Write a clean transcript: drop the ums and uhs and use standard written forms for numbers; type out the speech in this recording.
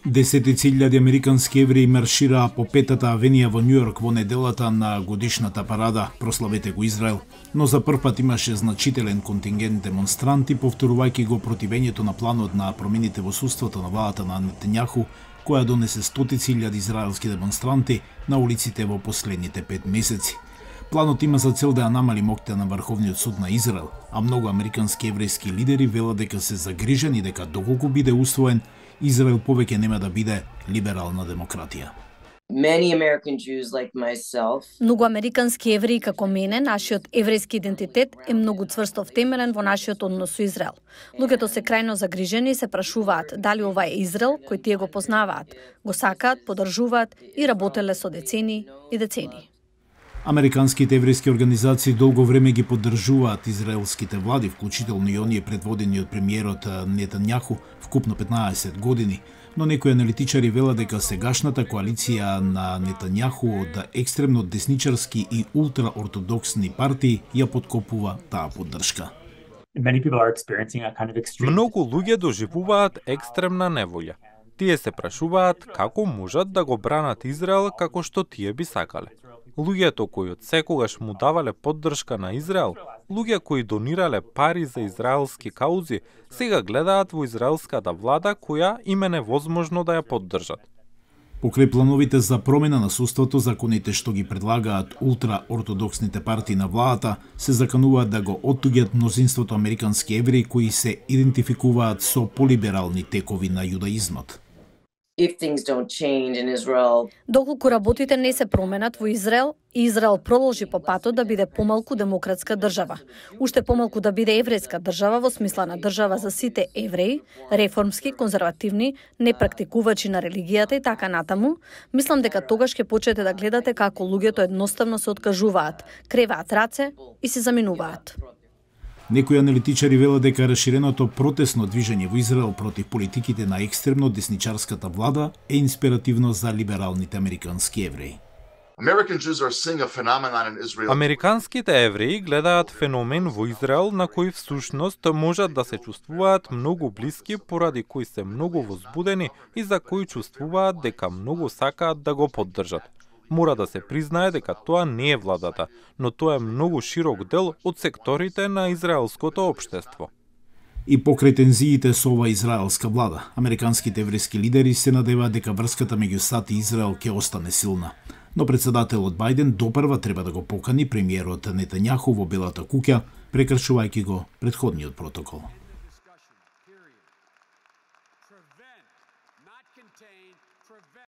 Десетици илјади американски евреи маршираа по Петата авенија во Њујорк во неделата на годишната парада "Прославете го Израел", но за прв пат имаше значителен контингент демонстранти, повторувајќи го противењето на планот на промените во суството на владата на Нетањаху, која донесе стотици илјади израелски демонстранти на улиците во последните 5 месеци. Планот има за цел да ја намали моќта на Врховниот суд на Израел, а многу американски еврејски лидери велат дека се загрижени дека доколку биде усвоен, Израел повеќе нема да биде либерална демократија. Многу американски евреи како мене, нашиот еврејски идентитет е многу цврсто втемелен во нашиот однос со Израел. Луѓето се крајно загрижени и се прашуваат дали ова е Израел кој тие го познаваат, го сакаат, поддржуваат и работеле со децени и децени. Американските еврејски организации долго време ги поддржуваат израелските влади, вклучително и оние предводени од премиерот Нетањаху, вкупно 15 години, но некои аналитичари велат дека сегашната коалиција на Нетањаху од екстремно десничарски и ултраортодоксни партии ја подкопува таа поддршка. Многу луѓе доживуваат екстремна неволја. Тие се прашуваат како можат да го бранат Израел како што тие би сакале. Луѓето кои од секогаш му давале поддршка на Израел, луѓе кои донирале пари за израелски каузи, сега гледаат во израелската влада која им е невозможно да ја поддржат. Покрај плановите за промена на суството, законите што ги предлагаат ултраортодоксните партии на владата се закануваат да го оттуѓат мнозинството американски евреи кои се идентификуваат со полиберални текови на јудаизмот. Доколку работите не се променат во Израел, и Израел продолжи по патот да биде помалку демократска држава, уште помалку да биде еврејска држава во смисла на држава за сите евреи, реформски, конзервативни, не практикувачи на религијата и така натаму, мислам дека тогаш ќе почнете да гледате како луѓето едноставно се откажуваат, креваат раце и се заминуваат. Некои аналитичари велат дека расширеното протесно движење во Израел против политиките на екстремно десничарската влада е инспиративно за либералните американски евреи. Американските евреи гледаат феномен во Израел на кој всушност можат да се чувствуваат многу блиски, поради кои се многу возбудени и за кои чувствуваат дека многу сакаат да го поддржат. Мора да се признае дека тоа не е владата, но тоа е многу широк дел од секторите на израелското општество. И покрај тензиите со ова израелска влада, американските еврејски лидери се надеваат дека врската меѓу САД и Израел ќе остане силна. Но председателот Бајден допрва треба да го покани премиерот Нетањаху во Белата куќа, прекршувајќи го претходниот протокол.